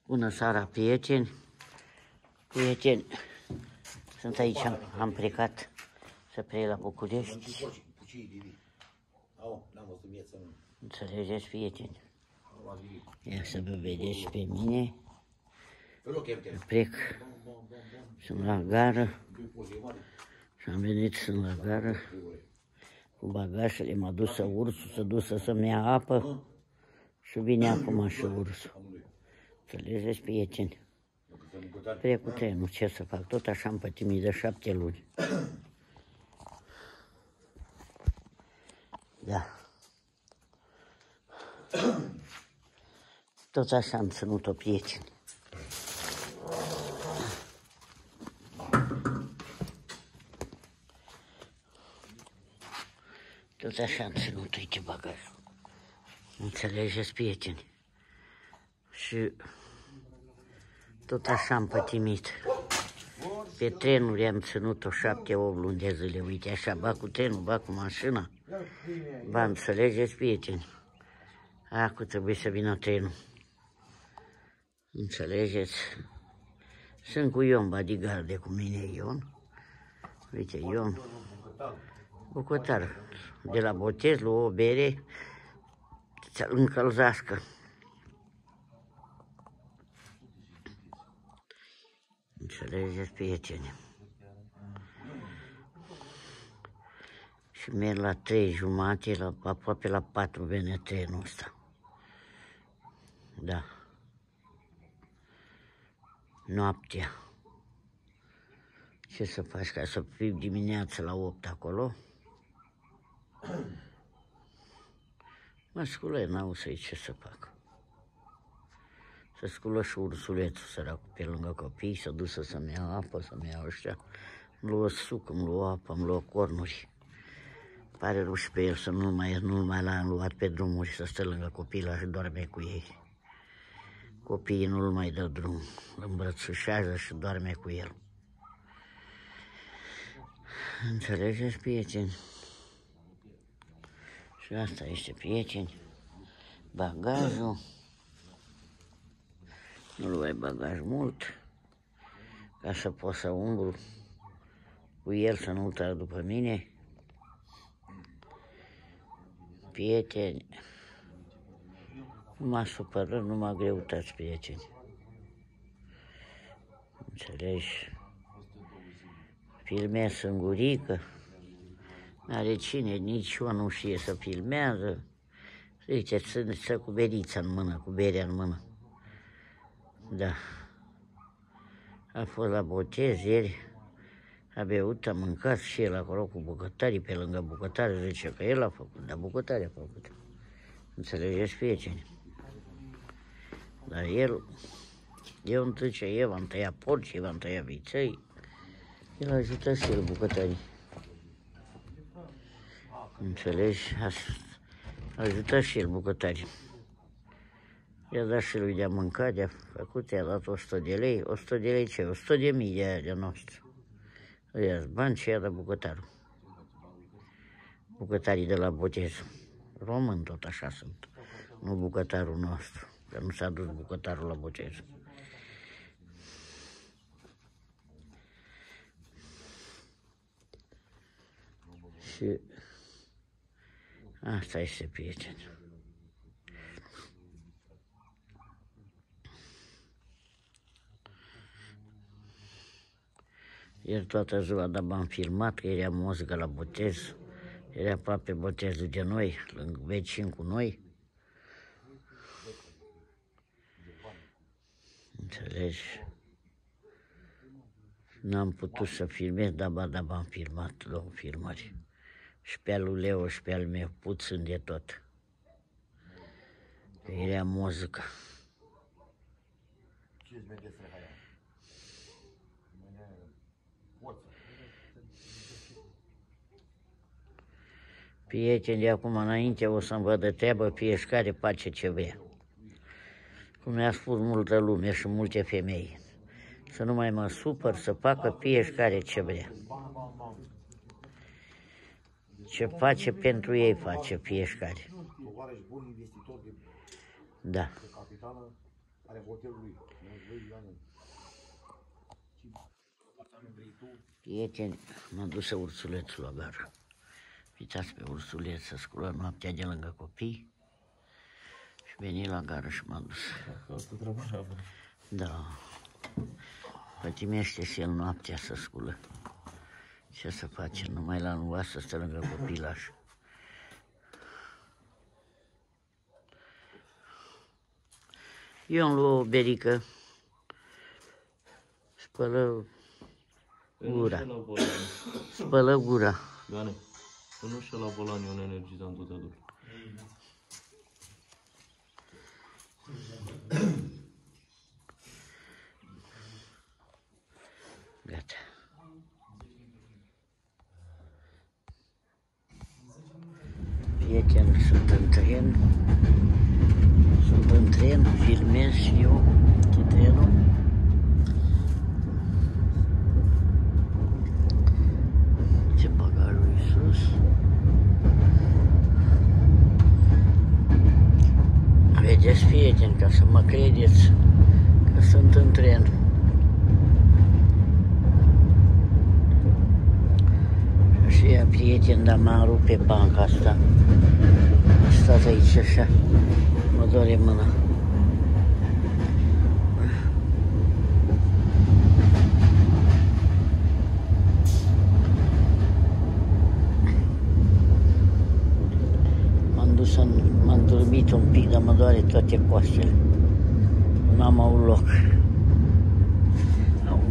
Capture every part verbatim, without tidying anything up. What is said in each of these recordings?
Bună seara, prieteni! Prieteni, sunt aici, am, am plecat să plec la București. Înțelegeți, prieteni? Ia să vă vedeți pe mine. Plec, sunt la gară și am venit, sunt la gară cu bagajele, m-a dus să ursul, s-a dus să-mi ia apă și vine acum și ursul. Înțelegeți, prieteni? Plec cu trenul, ce să fac? Tot așa am pătimit de șapte luni. Da. Tot așa am ținut-o, prieteni. Tot așa am ținut, uite bagajul. Înțelegeți, prieteni? Și tot așa am pătimit. Pe trenuri am ținut-o șapte, opt luni de zile. Uite așa, ba cu trenul, ba cu mașina. Ba, înțelegeți, prieteni? Acum trebuie să vină trenul. Înțelegeți? Sunt cu Ion, bodyguard cu mine, Ion. Uite, Ion. Bucătar. De la botez, la o bere, să-l încălzească. Înțelegeți, prieteni? Și merg la trei jumate, la, aproape la patru vine trenul ăsta. Da. Noaptea. Ce să faci ca să fii dimineața la opt acolo? Mă sculă, n-au să-i ce să fac. Să sculă și ursulețul săracul pe lângă copii, să dusă să-mi ia apă, să-mi ia ăștia. Îmi luă suc, îmi luă apă, îmi luă cornuri. Pare ruș pe el să nu-l mai, nu mai l-am luat pe drumuri, să stă lângă copii și doarme cu ei. Copiii nu-l mai dă drum, îl îmbrățișează și doarme cu el. Înțelegeți, prieteni? Și asta este, prieteni, bagajul. Nu luai bagaj mult, ca să pot să umblu cu el, să nu-l trag după mine. Prieteni, nu m-a supărat, nu m-a greutăți, prieteni. Înțelegi? Filmez singurică, n-are cine, nici eu nu știe să filmează. Zice, să cu berița în mână, cu berea în mână. Da. A fost la botez ieri, a beut, a mâncat și el acolo cu bucătarii, pe lângă bucătari, zice că el a făcut, dar bucătarii a făcut. Înțelegeți, prieteni? Dar el, eu îmi zice, eu v-am tăiat porci, eu v-am tăiat viței, el ajută și el bucătarii. Înțelegi? Ajută și el bucătarii. I-a dat și lui de-a mâncat, de-a făcut, i-a dat o sută de lei. o sută de lei ce? o sută de mii de aia de noastră. Îi-a bani și i-a dat bucătarul. Bucătarii de la botez. Român tot așa sunt. Nu bucătarul nostru. Că nu s-a dus bucătarul la botez. Și asta este, prieteni. Ieri toată ziua d-am filmat, că era muzică la botez. Era aproape botezul de noi, lângă vecini cu noi. Înțelegi? N-am putut să filmez, dar ba, da, am filmat, două filmări. Și pe al lui Leo și pe al meu, puțin de tot. Era muzică. Prieteni, de acum înainte o să-mi văd de treabă, fiecare face ce vrea. Cum mi-a spus multă lume și multe femei. Să nu mai mă supăr, să facă fiecare ce vrea. Ce face pentru ei, face fiecare. Da. Are hotelul lui. Prieteni, m-am dus să ursulețul la gară. Uitați pe ursuleț să sculă noaptea de lângă copii. Și veni la gară și m-am dus. Da. Pătimește și el noaptea să sculă. Ce să face? Numai la nuva să stă lângă copilaș. Eu îmi luă o berică, spălă gura, spălă gura. Gane, nu știu la volan e un energizant tot adus. Gata. Prieteni, sunt în tren. Sunt în tren, filmez și eu cu trenul. Ce bagajul e sus. Vedeți, prieteni, ca să mă credeți că sunt în tren. Și ea, prieteni, dar m-am rupt pe banca asta. Am stat aici așa. Mă doare mâna. M-am dus în... m-am dormit un pic, dar mă doare toate coastele. N-am avut loc. Au.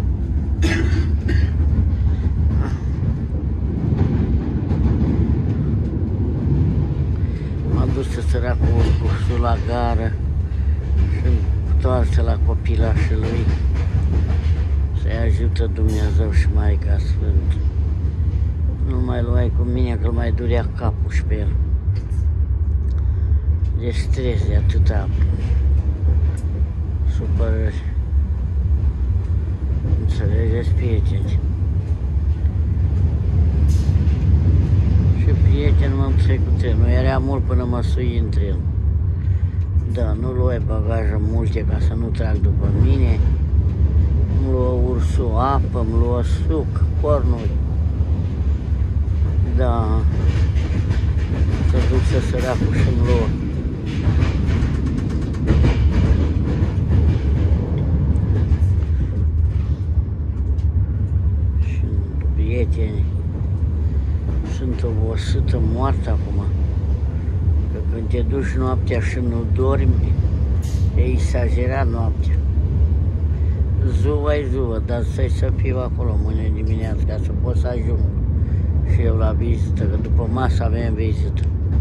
M-am dus să săracul ursul la gară și întoarse la copilașul lui. Să-i ajută Dumnezeu și Maica Sfântă. Nu mai luai cu mine că îl mai durea capul și pe el. De stres, de atâta supărări. Înțelegeți, prieteni? Și prieteni, m-am dus cu trenul. Era mult până mă sui în tren. Da, nu luai bagaje multe ca să nu trag după mine. Îmi luă ursul apă, îmi luă suc, cornuri. Da. Să duc să săracul și-mi luă. Și prieteni, sunt obosită, moartă acum. Că când te duci noaptea și nu dormi, e exagerat noaptea. Zuva-i zuva, dar stai să fiu acolo mâine dimineață ca să pot să ajung și eu la vizită, că după masă avem vizită.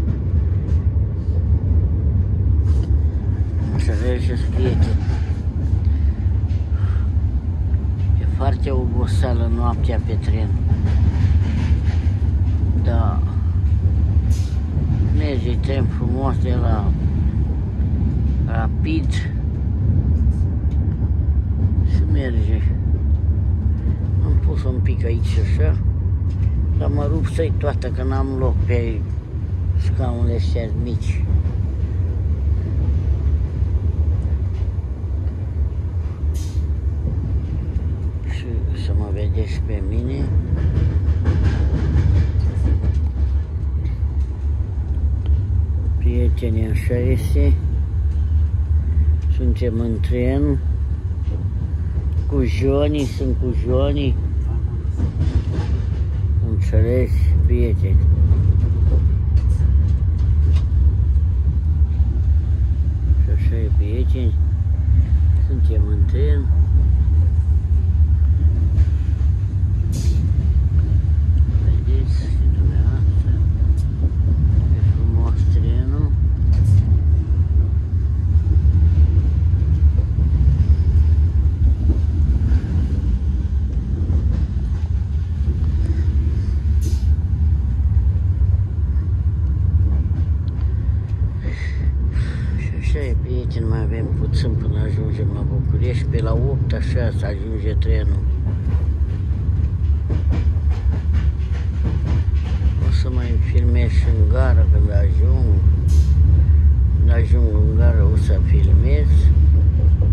Înțelegeți, prieteni? E foarte oboseală noaptea pe tren. Da. Merge tren frumos de la Rapid și merge. Am pus un pic aici așa, dar mă rup să-i toată că n-am loc pe scaunele astea mici. Și să mă vedeți pe mine. Prieteni, așa este. Suntem în tren. Cu Johnny, sunt cu Johnny. Înțelegi, prieteni? Și așa e, prieteni. Suntem în tren. Vedeți și dumneavoastră. E frumos trenul. Prieteni, mai avem puțin până ajungem la București, pe la opt așa să ajunge trenul. O să mai filmez și în gară când ajung. Când ajung în gară o să filmez.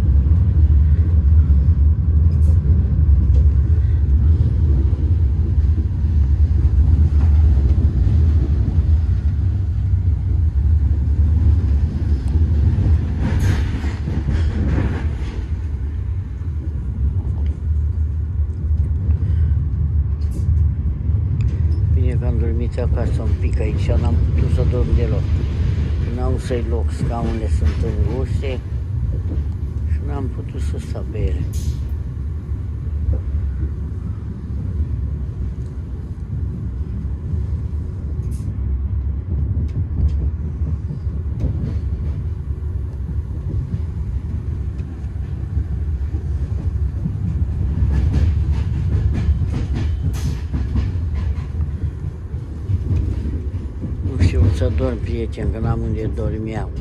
și acasă un pic aici, n-am putut să dorm deloc. N-am să-i loc, scaunele sunt înguste și n-am putut să stau pe ele. Să dorm, prieten, că n-am unde dormeam.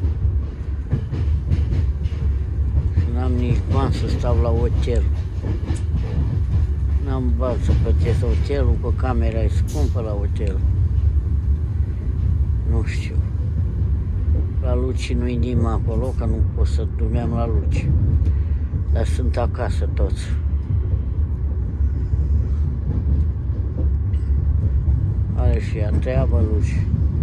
Și n-am nici bani să stau la hotel. N-am bani să plătesc hotelul, că camera e scumpă la hotel. Nu știu. La Luci nu-i nimeni acolo, că nu pot să dormeam la Luci. Dar sunt acasă toți. Are și ea treabă, Luci.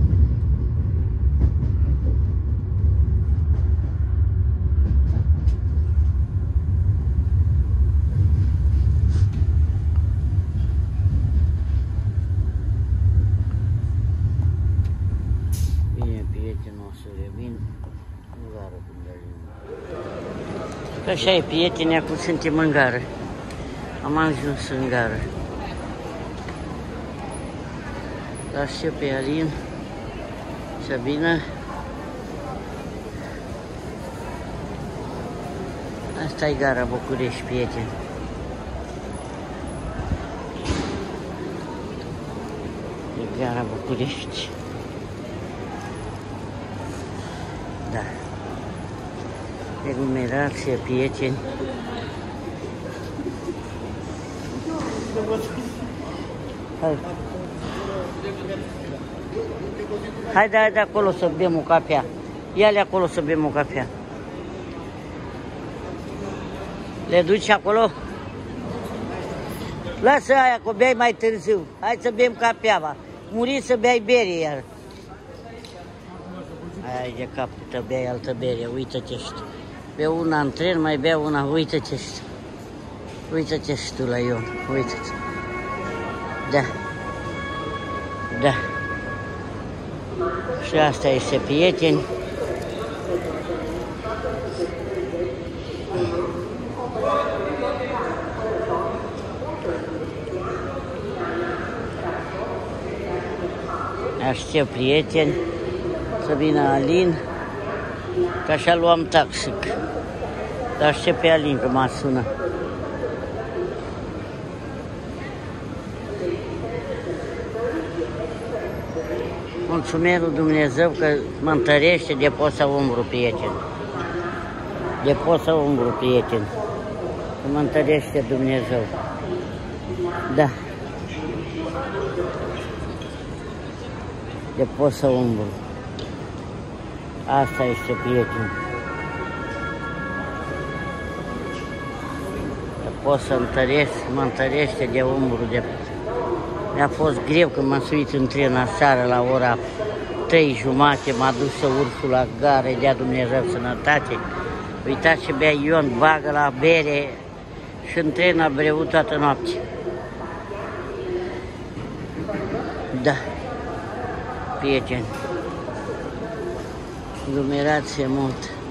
Așa e, prieteni, acum suntem în gară. Am ajuns în gară. Aștept pe Alin să vină. Asta e gara București, prieteni. E gara București. Da. Aglomerație, prieteni. Hai. Hai de, de acolo să bem o cafea. Ia-le acolo să bem o cafea. Le duci acolo? Lasă aia, că beai mai târziu. Hai să bem cafea, va. Muri să beai bere iar. Hai de cap, te beai altă bere, uită-te și tu. Beau una în tren, mai beau una, uită-te și tu. Uită-te și tu la Ion, uită-te. Da. Da. Și asta este, prieteni. Aștept, prieteni, să vină Alin, că așa luam taxic. Dar aștept pe Alin, că mă sună. Mulțumesc lui Dumnezeu că mă întărește de posa umbru, prieteni. De posa umbru, prieteni. Că mă întărește Dumnezeu. Da. De posa umbru. Asta este, prieteni. De pot să întăresc, mă întărește de umbru. De... Mi-a fost greu când m-am suit în tren aseară la ora trei jumate, m-a dus să urc la gară, îi dea Dumnezeu sănătate. Uitați ce bea Ion, bagă la bere și în tren a beut toată noaptea. Da, prieteni, aglomerație mult.